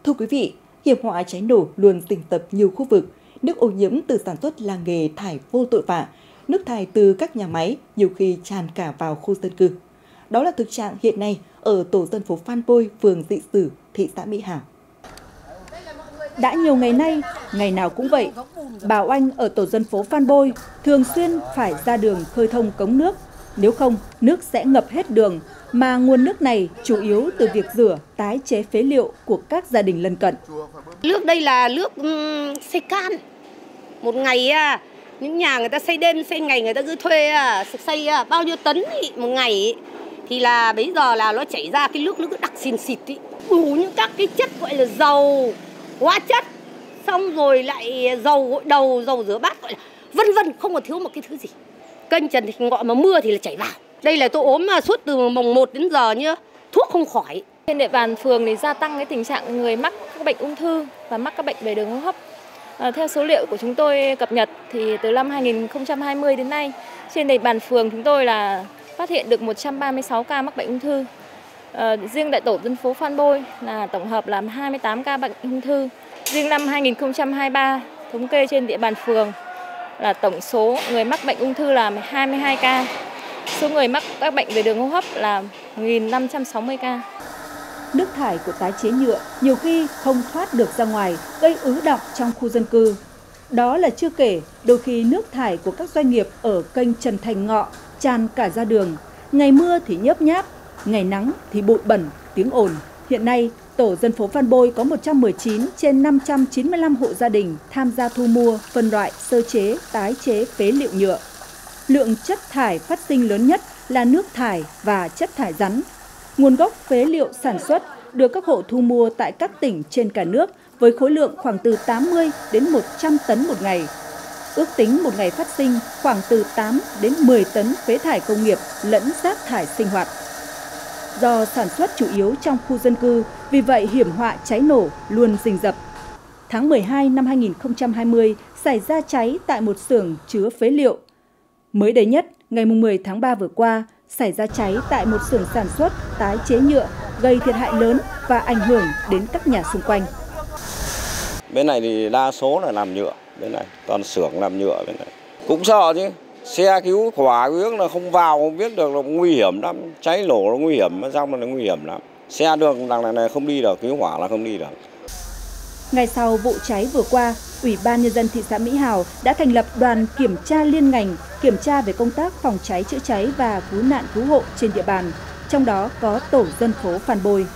Thưa quý vị, hiểm họa cháy nổ luôn rình rập nhiều khu vực. Nước ô nhiễm từ sản xuất làng nghề thải vô tội vạ, nước thải từ các nhà máy nhiều khi tràn cả vào khu dân cư. Đó là thực trạng hiện nay ở tổ dân phố Phan Bôi, phường Dị Sử, thị xã Mỹ Hào. Đã nhiều ngày nay, ngày nào cũng vậy, bà Oanh ở tổ dân phố Phan Bôi thường xuyên phải ra đường khơi thông cống nước. Nếu không, nước sẽ ngập hết đường, mà nguồn nước này chủ yếu từ việc rửa, tái chế phế liệu của các gia đình lân cận. Nước đây là nước xây can. Một ngày những nhà người ta xây đêm, xây ngày người ta cứ thuê xây bao nhiêu tấn một ngày thì là bây giờ là nó chảy ra cái nước nó cứ đặc xìn xịt đủ những các cái chất gọi là dầu, hóa chất, xong rồi lại dầu gội đầu, dầu rửa bát, gọi là vân vân, không còn thiếu một cái thứ gì. Kênh Trần Thành Ngọ mà mưa thì là chảy vào. Đây là tôi ốm suốt từ mồng 1 đến giờ nhá, thuốc không khỏi. Trên địa bàn phường thì gia tăng cái tình trạng người mắc các bệnh ung thư và mắc các bệnh về đường hô hấp. Theo số liệu của chúng tôi cập nhật thì từ năm 2020 đến nay, trên địa bàn phường chúng tôi là phát hiện được 136 ca mắc bệnh ung thư. Riêng tại tổ dân phố Phan Bôi là tổng hợp là 28 ca bệnh ung thư. Riêng năm 2023, thống kê trên địa bàn phường là tổng số người mắc bệnh ung thư là 22 ca. Số người mắc các bệnh về đường hô hấp là 1.560 ca. Nước thải của tái chế nhựa nhiều khi không thoát được ra ngoài, gây ứ đọng trong khu dân cư. Đó là chưa kể, đôi khi nước thải của các doanh nghiệp ở kênh Trần Thành Ngọ tràn cả ra đường. Ngày mưa thì nhớp nháp, ngày nắng thì bụi bẩn, tiếng ồn. Hiện nay, tổ dân phố Phan Bôi có 119 trên 595 hộ gia đình tham gia thu mua, phân loại, sơ chế, tái chế phế liệu nhựa. Lượng chất thải phát sinh lớn nhất là nước thải và chất thải rắn. Nguồn gốc phế liệu sản xuất được các hộ thu mua tại các tỉnh trên cả nước với khối lượng khoảng từ 80 đến 100 tấn một ngày. Ước tính một ngày phát sinh khoảng từ 8 đến 10 tấn phế thải công nghiệp lẫn rác thải sinh hoạt. Do sản xuất chủ yếu trong khu dân cư, vì vậy hiểm họa cháy nổ luôn rình rập. Tháng 12 năm 2020 xảy ra cháy tại một xưởng chứa phế liệu. Mới đây nhất, ngày 10 tháng 3 vừa qua, xảy ra cháy tại một xưởng sản xuất tái chế nhựa, gây thiệt hại lớn và ảnh hưởng đến các nhà xung quanh. Bên này thì đa số là làm nhựa, bên này toàn xưởng làm nhựa bên này. Cũng sợ chứ, xe cứu hỏa ước là không vào, không biết được là nguy hiểm lắm, cháy nổ là nguy hiểm, xong là nguy hiểm lắm. Xe đường đằng này không đi được, cứu hỏa là không đi được. Ngay sau vụ cháy vừa qua, Ủy ban Nhân dân thị xã Mỹ Hào đã thành lập đoàn kiểm tra liên ngành, kiểm tra về công tác phòng cháy chữa cháy và cứu nạn cứu hộ trên địa bàn, trong đó có tổ dân phố Phan Bôi.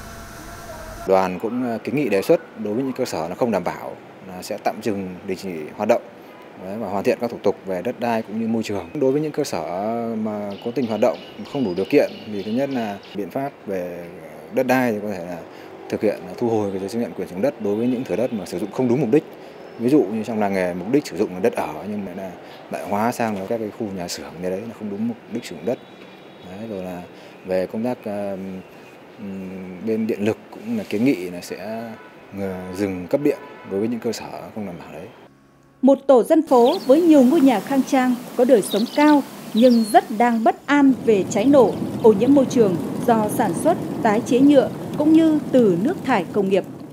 Đoàn cũng kiến nghị đề xuất đối với những cơ sở nó không đảm bảo là sẽ tạm dừng đình chỉ hoạt động và hoàn thiện các thủ tục về đất đai cũng như môi trường. Đối với những cơ sở mà có tình hoạt động không đủ điều kiện thì thứ nhất là biện pháp về đất đai thì có thể là thực hiện thu hồi cái giấy chứng nhận quyền sử dụng đất đối với những thửa đất mà sử dụng không đúng mục đích. Ví dụ như trong làng nghề mục đích sử dụng là đất ở nhưng mà là đại hóa sang các cái khu nhà xưởng như đấy là không đúng mục đích sử dụng đất. Đấy, rồi là về công tác bên điện lực cũng là kiến nghị là sẽ dừng cấp điện đối với những cơ sở không đảm bảo đấy. Một tổ dân phố với nhiều ngôi nhà khang trang, có đời sống cao nhưng rất đang bất an về cháy nổ, ô nhiễm môi trường do sản xuất tái chế nhựa cũng như từ nước thải công nghiệp.